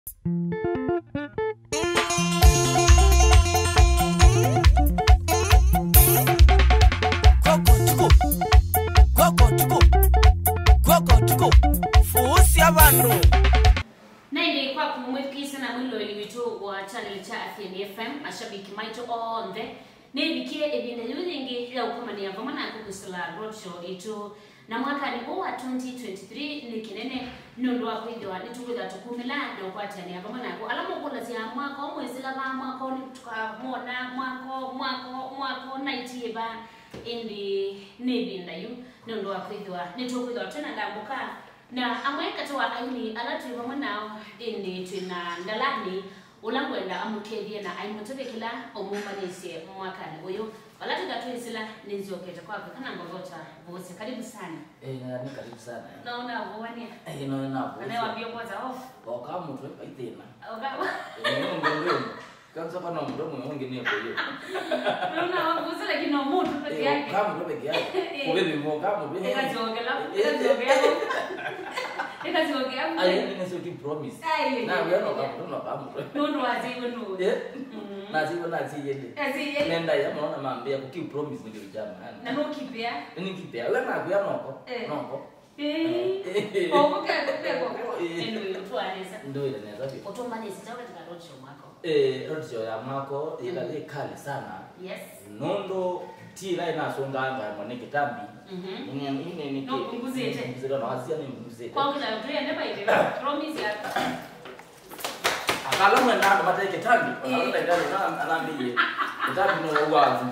Vuusya bantu. Naende kwa kumwekisa na mwilo iliwito wa channel cha Athiani FM mashabiki maito onde nebikie ebinda yulingi ya ukomane ya vamana kukusala roadshow itu na mwaka ni wa 2023 ni kinene nondo wa kwidwa nitukuda tukumila na ukwatani ya vamana ko alamo kola sia mwaka omwezila ba mwaka ni tukamona mwaka naitiba indi nebinda yu nondo wa kwidwa nitukuda tena ndambuka na amweka tu akaini alatu vamana indi tuna ndalani ulangwenda amukedia na aimutobekila omumanise mwakani oyo alatu gatwizila ninzioketa kwako kana ngogota Vuusya karibu sana ni karibu sana naona uwania naona anayewaambia kwanza off kama mtu aitena ngombe kwanza pana mdomo mwingine hapo hiyo naona Vuusya lakini no mtu peke yake kama mtu peke yake wewe mmo kama wewe ekaziongela ayi ni sio promise na wewe no kama ndo aziwe ndo na ziyende nenda ya mwana maambia kuki promise ndio jama na no kipia wewe na kuya noko obuke ndio tuaneza ndio inaweza vipi otomanisi tawe katika roadshow mwako roadshow ya mwako ile kali sana yes nondo tira inasonganga mwana kitambi ni no punguzete mzee na wasia ni mzee kwa kila mtu neba ile promise ya akala mwenda mata kitambi anaenda ndani na anaambie kitambi no wazi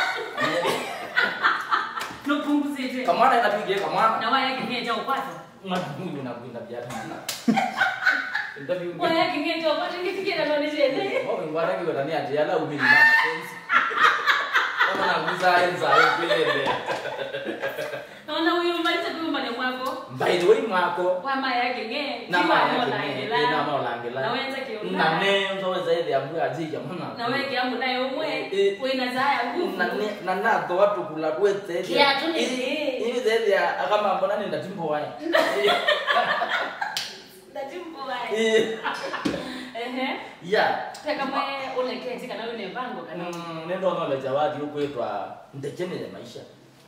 no punguzete kama inapiga kama na waya kingeja upate Mungu na kuinda biata interview waya kingeja upate ngifikia na nijele wao ngwara kiwa ndani ati yala umini mama tenzi kama na kuzaenza yopelele naona huyu maliza kumbane mwako by the way mwako kwa maya kinge na maolangela na wenza kiona na nenzo zaidi ya mbwa ajija mwana na wewe kiamu nayo umwe wewe zaya nguvu na nato watu kula kwete kiatu ni hivi zaidi ya kama mbona ni ndatimbo wae ndatimbo wae yeah kama uleketi kana yule bango kana nendo ngale zawadi huko etwa ndechene ya maisha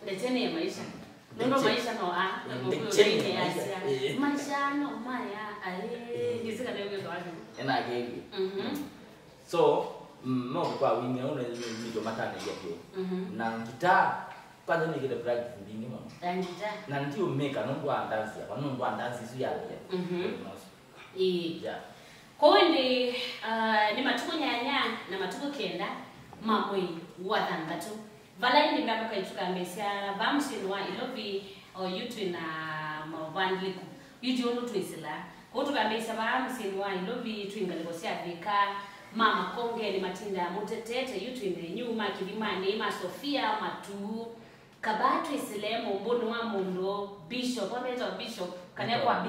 Nondo maisha no ndechene ya maisha no maya ngizika na yule zawadi ena gege so no kwa wingi ona ndio matana ya na gitaa kwanza ni kile practice ndini mama na ndio meka ndo andansi hapa ndo andansi sio yake yeah kwa ndi ni matuko nyanya na matuko kenda mamwe watandatu vala ndi ngamba kaituka mesia bamsinwa ilovi o yutu na mavandliku yutu ono twisila ko tukambesa bamsinwa ilovi twingalikosia vika mama konge ni matinda mutetete yutu ine nyuma kilimani ma Sofia matu kabatu isilemo mbono wa mundo bishop wameita bishop kana kwa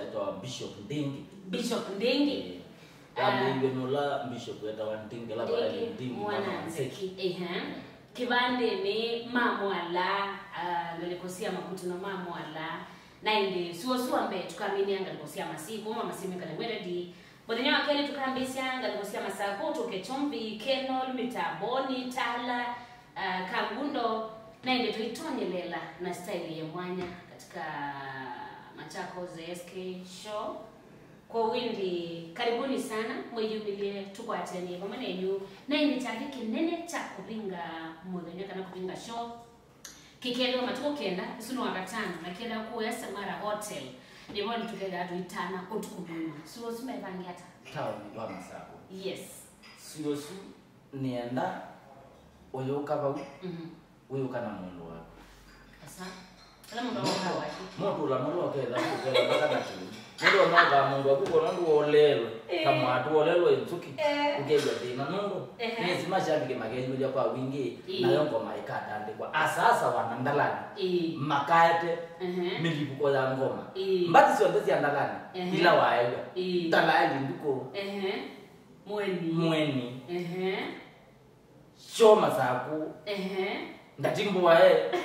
bishop ndingi Abinge nola bishop eta wantinge la bala ndingi mwana seki kibande ni mamwala lolikosia makuti no mamwala na inde suo ambe tukamini anga likosia masiku mama simi kale weredi bodenya wakeli tukambisia anga likosia masako tukechombi kenol mitaboni tala kangundo na inde tuitonyelela na style ya mwanya katika Machakos SK show kwa wingi karibuni sana mwejubilie tuko Athiani kwa maana yenu na ini chake kinene cha kupinga mudhenya kana kupinga show kikelo matuko kenda isuno wakatano na kenda kwa Semara hotel ni wali tukenda hatu itana otukumbuyu sio sume bangi hata town wa masako yes sio nienda oyoka ba oyoka na mundu wako asa kala mundu wako moto la mundu wako ila kwa kana chini ndio naga mundu wako ndo olelo kama atu olelo enzuki ugeja tena mundu ni simashabike magenyo ya kwa wingi na yongo maikata ndikwa asasa wanandalani makate milipuko ya ngoma mbati sio ndezi andalani ila waega talali ndiko mweni shoma saku ndatimboa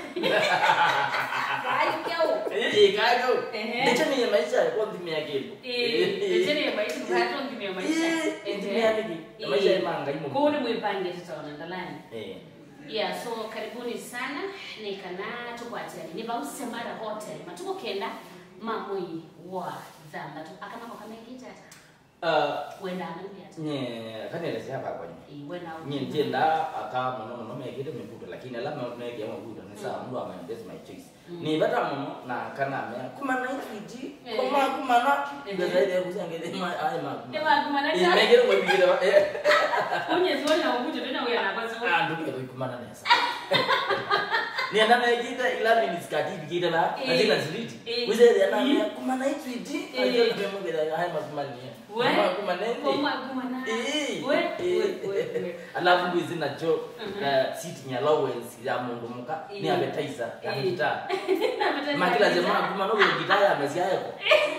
kau ndicho ni maisha kwa ndimia kitu ndicho ni maisha kwa hata ndimia maisha ndimia niki maisha ya manga imo kwa ni mwipange tutaona ndalani yeah, so karibuni sana nikana tukwatani ni ba Semara hotel matuko kenda mamui wa dhamba tu akana kwa kama kitata wenda anambia kaneleza hapa kwa wenda nyinjenda aka muno mekite miputo lakini alama meke ya mabuto ni sawa ndo ama invest my choice ni bata muno na kana me kuma na iji kuma na ngezaidi ya kuzangele ai kuma na mekire kwa bigire unye zona ubuto tena uya na kwazo nduke kuma na nesa ni ana mekite ila ni skati bigire la na zina ziliti wizere ana kuma na iji aje demo bila hai kuma ni kuma na we alafu hizi na jo sitting allowance ya mungu muka ni appetizer ya kita makila jamaa kuma no gitaya amezia yako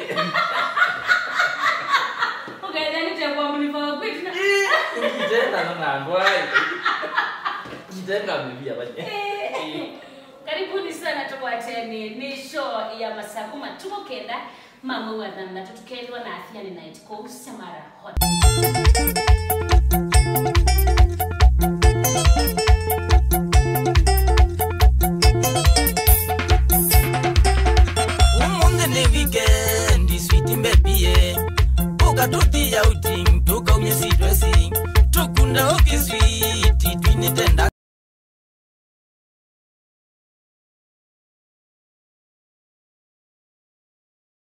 ukaenda nitembwa mlipo kwetu na kitenda na ngwai kitenda mbibia baje karibuni sana tukwateni ni show ya Masakuma tuko kenda mama wa dhanda tutukendwa na Athiani night kwa Semara hotel tuti outing tukaumye dressing tukunda okiswiti twinitenda